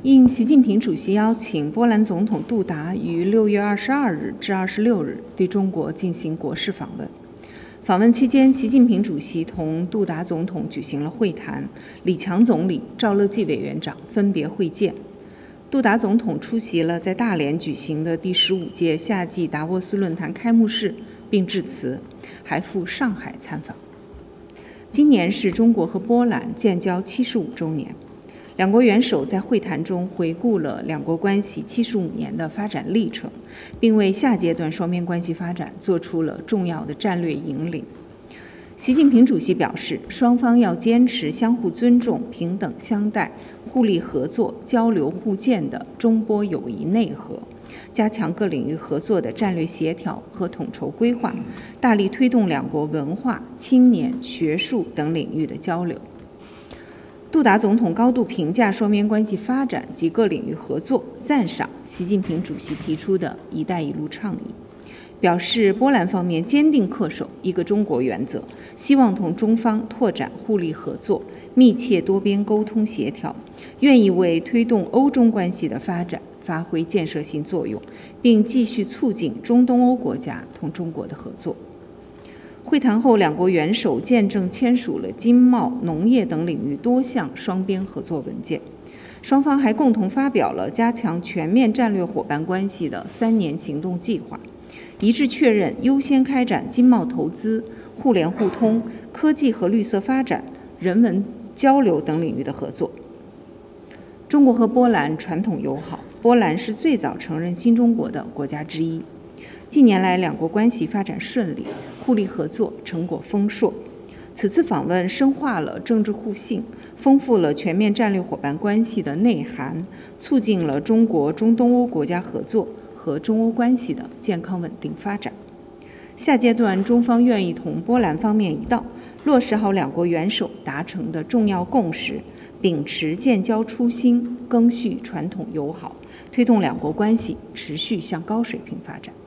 应习近平主席邀请，波兰总统杜达于6月22日至26日对中国进行国事访问。访问期间，习近平主席同杜达总统举行了会谈，李强总理、赵乐际委员长分别会见。杜达总统出席了在大连举行的第15届夏季达沃斯论坛开幕式，并致辞，还赴上海参访。今年是中国和波兰建交75周年。两国元首在会谈中回顾了两国关系75年的发展历程，并为下阶段双边关系发展做出了重要的战略引领。习近平主席表示，双方要坚持相互尊重、平等相待、互利合作、交流互鉴的中波友谊内核，加强各领域合作的战略协调和统筹规划，大力推动两国文化、青年、学术等领域的交流。杜达总统高度评价双边关系发展及各领域合作，赞赏习近平主席提出的一带一路倡议，表示波兰方面坚定恪守一个中国原则，希望同中方拓展互利合作，密切多边沟通协调，愿意为推动欧中关系的发展发挥建设性作用，并继续促进中东欧国家同中国的合作。会谈后，两国元首见证签署了经贸、农业等领域多项双边合作文件。双方还共同发表了加强全面战略伙伴关系的3年行动计划，一致确认优先开展经贸投资、互联互通、科技和绿色发展、人文交流等领域的合作。中国和波兰传统友好，波兰是最早承认新中国的国家之一。近年来，两国关系发展顺利，互利合作成果丰硕。此次访问深化了政治互信，丰富了全面战略伙伴关系的内涵，促进了中国中东欧国家合作和中欧关系的健康稳定发展。下阶段，中方愿意同波兰方面一道，落实好两国元首达成的重要共识，秉持建交初心，赓续传统友好，推动两国关系持续向高水平发展。